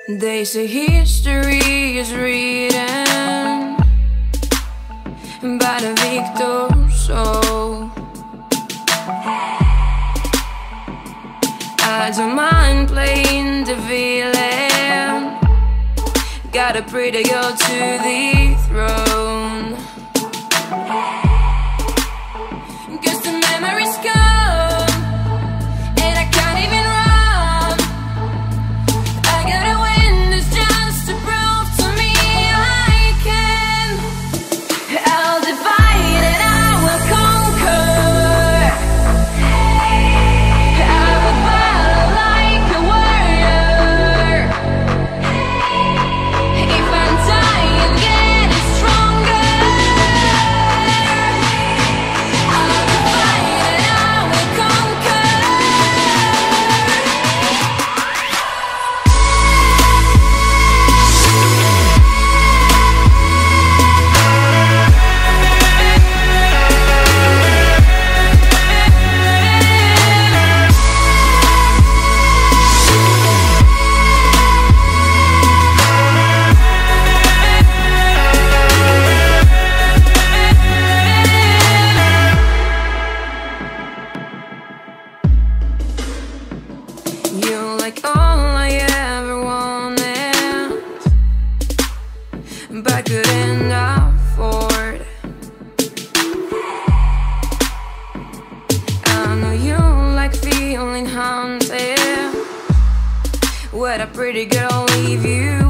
They say history is written by the victor, so I don't mind playing the villain. Got a pretty girl to the throne. Cause the memories come and I can't even run. I gotta win this just to prove to me I can. I'll divide and I will conquer. I will battle like a warrior. If I'm dying, getting stronger. I'll divide and I will conquer. You're like all I ever wanted, but couldn't afford. I know you like feeling haunted. Would a pretty girl leave you